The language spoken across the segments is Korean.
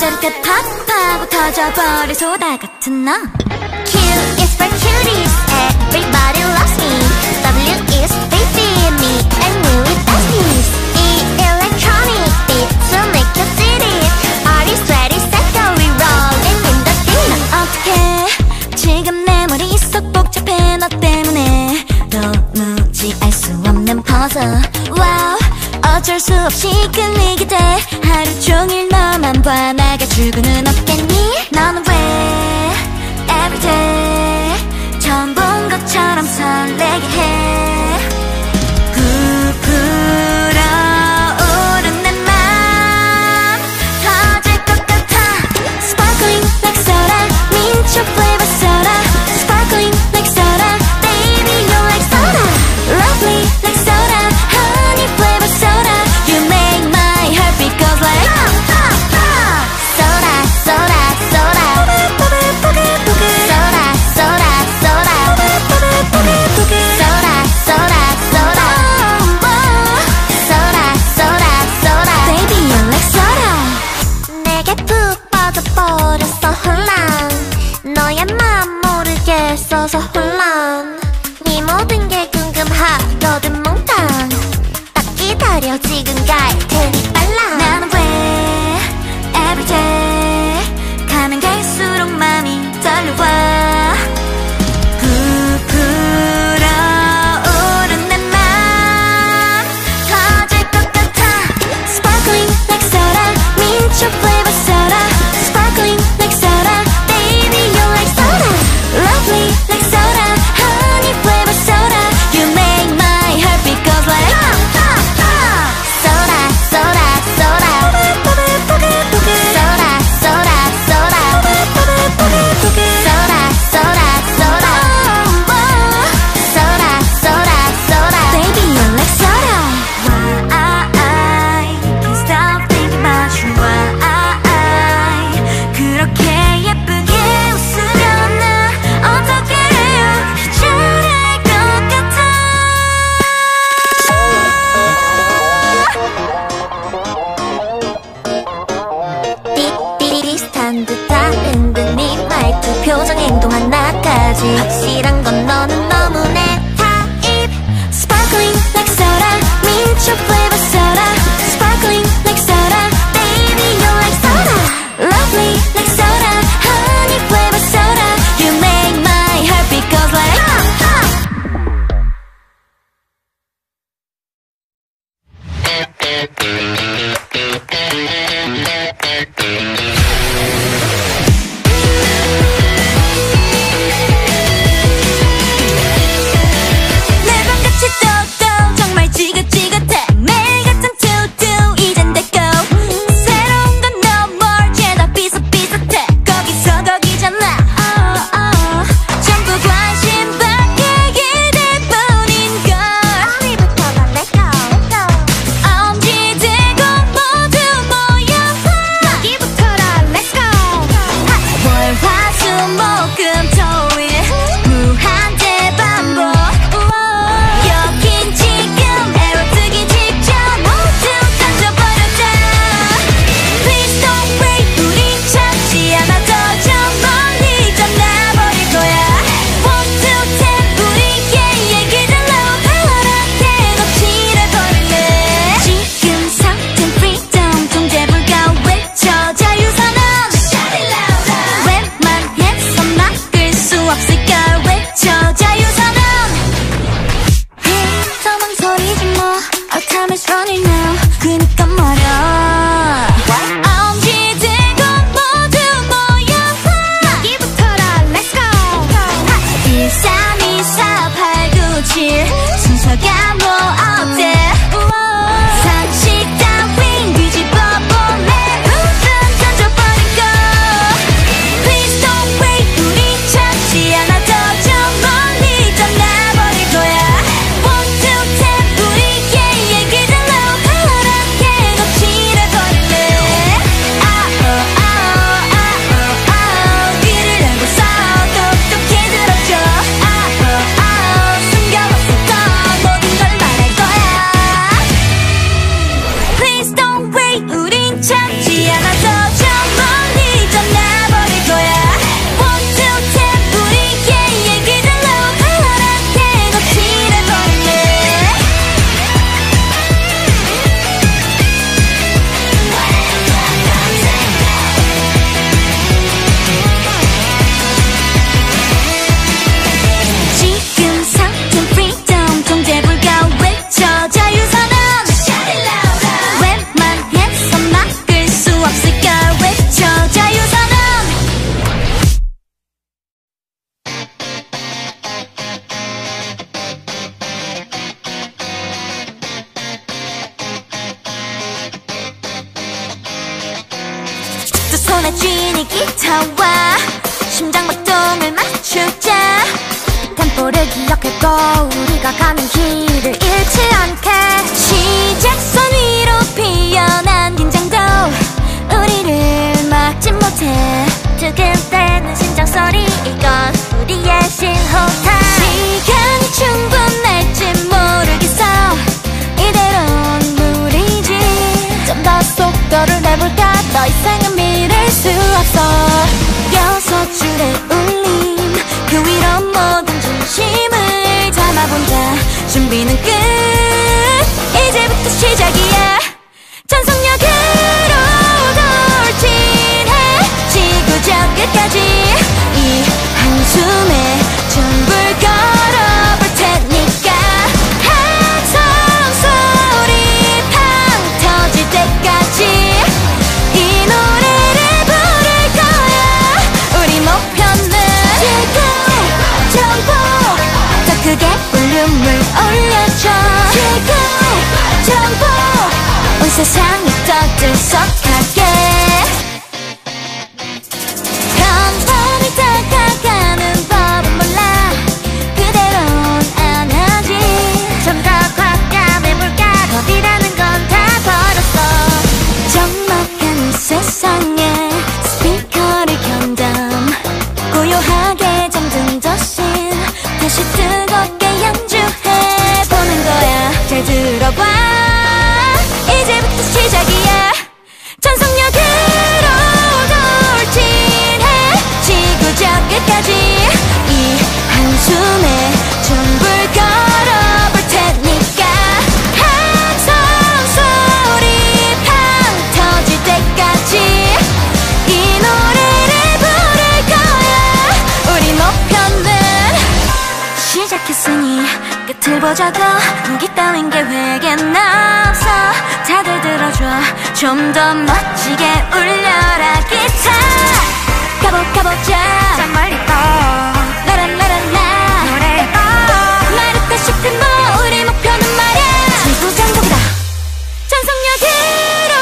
저렇게 팍 하고 터져버릴 소다 같은 너. Q is for cuties, everybody loves me. W is baby, me and you with besties. E electronic beats will make you see it. R is ready, set, go, we rolling in the deep. 난 어떡해 지금 내 머릿속 복잡해 너 때문에 도무지 알 수 없는 puzzle. Wow, 어쩔 수 없이 끌리게 돼. 하루 종일 너만 봐. 나가 출근은 없겠니? 너는 왜 everyday 처음 본 것처럼 설레게 해. 부풀어 오른 내 맘 터질 것 같아. Sparkling like soda, mint your flavor soda. Sparkling like soda, baby you're like soda. Lovely like soda, honey flavor soda. You make my heart beat goes like soda, soda, soda. Soda, soda, soda. Soda, soda, soda. Soda, soda, soda. Baby you're like soda. 내게 푹 빠져버렸어 혼란. 너의 맘 모르게 써서 혼란. 네 모든 게 궁금하거든 몽땅. 딱 기다려 지금 갈 테니 빨라. 나는 왜 everyday 가면 갈수록 맘이 떨려와. 부풀어 오른 내 맘 터질 것 같아. Sparkling like soda, mint your flavor soda. Sparkling like soda, baby you're like soda. Lovely like soda, honey flavor soda. You make my heart beat goes like soda, soda, soda. Soda, soda, soda. Soda, soda, soda. Soda, soda, soda. Baby you're like soda. Why I can't stop thinking about you. Why 그렇게 예쁘게 웃으면 나 어떻게 해요. 잘할 것 같아. 비슷한 듯 다른 듯 네 말투 표정 행동 하나까지 확실한 건 너는 너무 내 타입. Sparkling like soda, mint your flavor soda. Sparkling like soda, baby you're like soda. Lovely like soda, honey flavor soda. You make my heart beat goes like 손에 쥐니 기타와 심장박동을 맞추자. 템포를 기억해도 우리가 가는 길을 잃지 않게. 시작선 위로 피어난 긴장도 우리를 막지 못해. 두근대는 심장소리, 이건 우리의 신호탄. 시간이 충분할지 모르겠어. 이대로는 무리지. 좀 더 속도를 내볼까. 더 이상은 미룰 수 없어. 6줄의 울림, 그 위로 모든 진심을 담아본다. 준비는 끝, 이제부터 시작이야. 전속력으로 돌진해. 지구적 끝까지 이 한숨에 전부를 걸어볼 테니까. 함성 소리 팡 터질 때까지 이 노래를 부를 거야. 우리 목표는 지구 정복. 더 크게 볼륨을 올려줘. 지구 정복. 온 세상이 떠들썩하게. 평범히 다가가는 법은 몰라. 그대로는 안 하지. 좀 더 과감해볼까. 겁이라는 건 다 버렸어. 적막한 이 세상에 스피커를 켠담. 고요하게 잠든 도심 다시 뜨겁게 연주해보는 거야. 잘 들어봐, 이제부터 시작이야. 전속력으로 돌진해. 지구적 끝까지 이 한숨에 전부를 걸어볼 테니까. 함성 소리 팡 터질 때까지 이 노래를 부를 거야. 우리 목표는 시작했으니 끝을 보자고. 인기 따윈 계획엔 없어. 다들 들어줘. 좀 더 멋지게 울려라 기타. 가보자. 저 멀리 또 라라라라라 노래를 또 말했다 싶은 너. 우리 목표는 말야 지구 정복이다. 전속력으로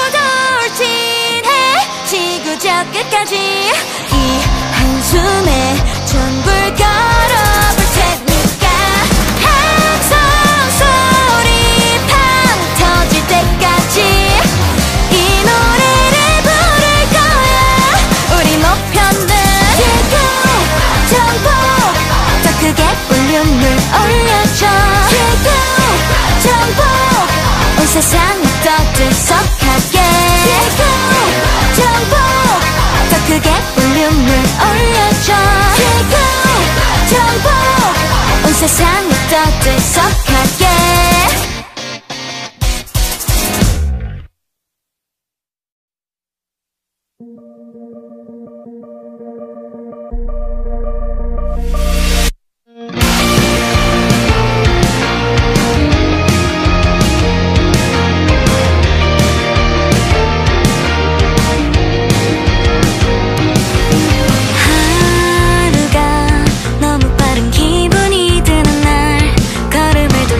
돌진해. 지구적 끝까지 이 한숨에 전부를 걸어볼 테니까. 함성 소리 팡 터질 때까지 이 노래를 부를 거야. 우리 목표는 지구 정복. 더 크게 볼륨을 올려줘. 지구 정복. 온 세상이 떠들썩하게. 지구 정복. 더 크게 볼륨을 올려줘. 지구 정복. 온 세상이 떠들썩하게. 하루가 너무 빠른 기분이 드는 날 걸음을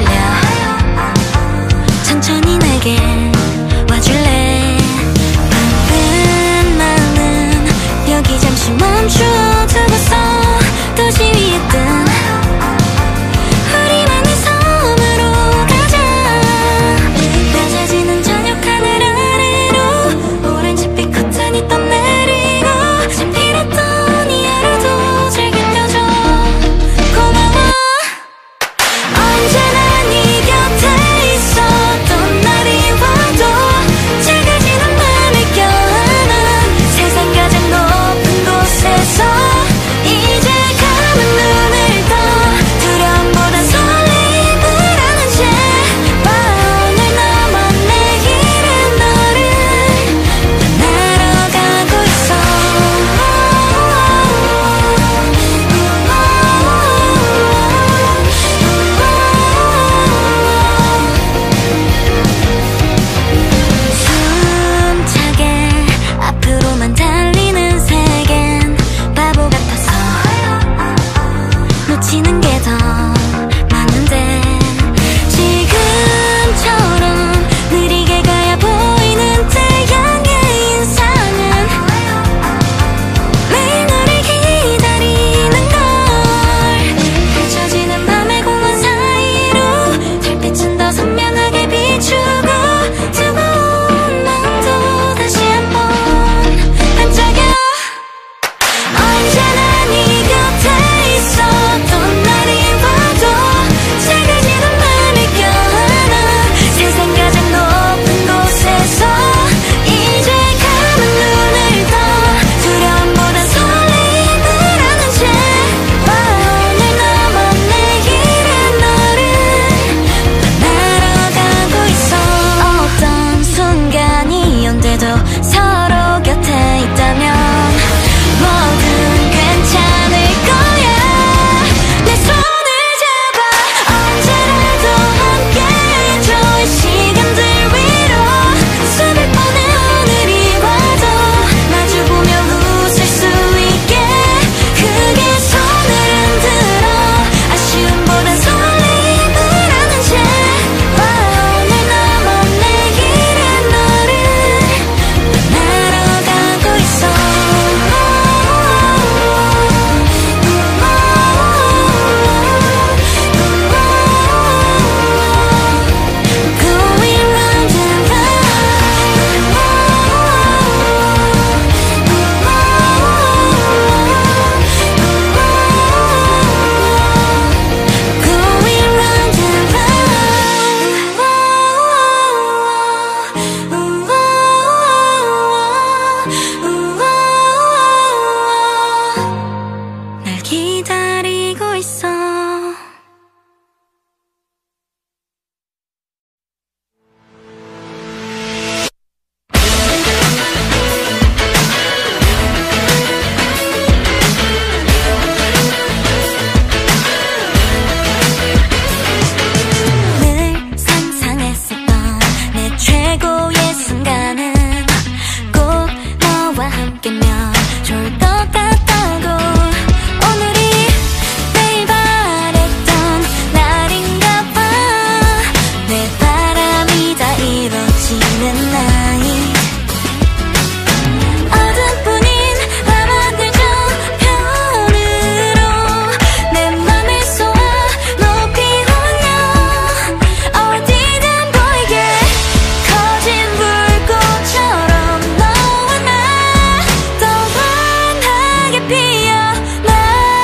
피어나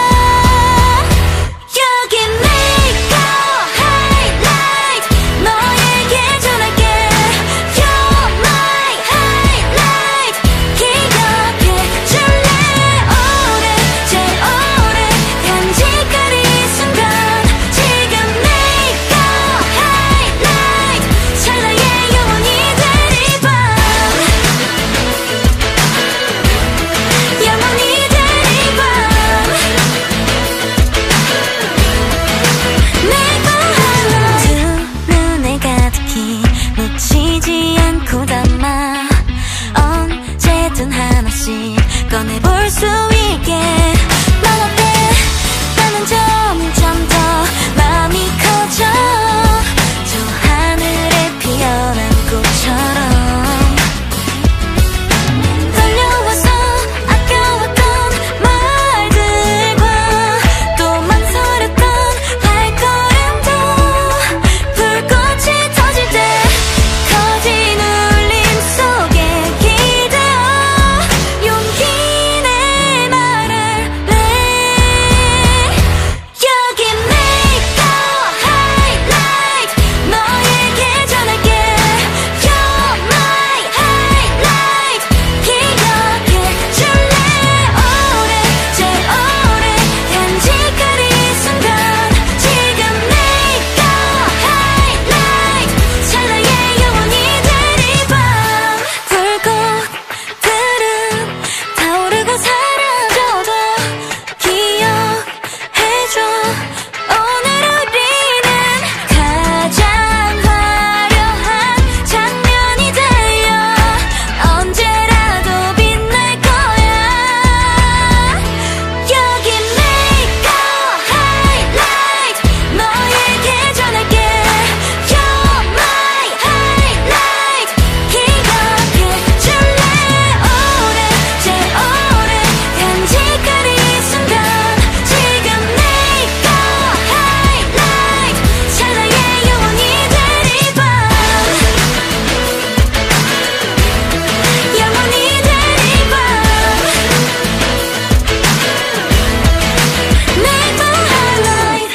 여긴 내꺼 highlight 너에게 전할게 You're my highlight 기억해줄래 오래 제일 오래 간직할 이 순간 지금 내꺼 highlight 찰나의 영원히 될 이 밤 영원히 될 이 밤 내꺼 highlight 두 눈에 가득히 놓치지 않고 담아 언제든 하나씩 꺼내볼 수 있게 넌 어때 나는 점점 더 마음이 커져 저 하늘에 피어난 꽃처럼 떨려와서 아껴왔던 말들과 또 망설였던 발걸음도 불꽃이 터질 때 커진 울림 속에 기대어 용기 내 말할래 여긴 내꺼 highlight 너에게 전할게 You're my highlight 기억해줄래 오래 제일 오래 간직할 이 순간 지금 내꺼 highlight 찰나의 영원히 될 이 밤 불꽃들은 타오르고 사라져도 기억해줘 오늘 우리는 가장 화려한 장면이 되어 언제라도 빛날 거야 여긴 내꺼 highlight 너에게 전할게 You're my highlight 기억해줄래 오래 제일 오래 간직할 이 순간 지금 내꺼 highlight 찰나의 영원히 될 이 밤 영원히 될 이 밤 내꺼 highlight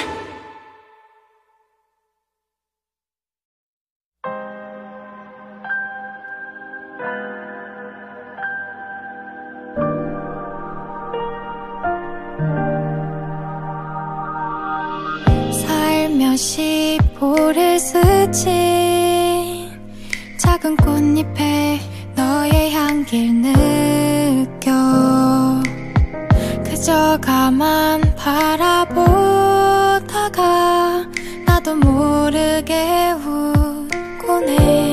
살며시 볼을 스친 작은 꽃잎에 너의 향기를 느껴 그저 가만 바라보다가 나도 모르게 웃곤 해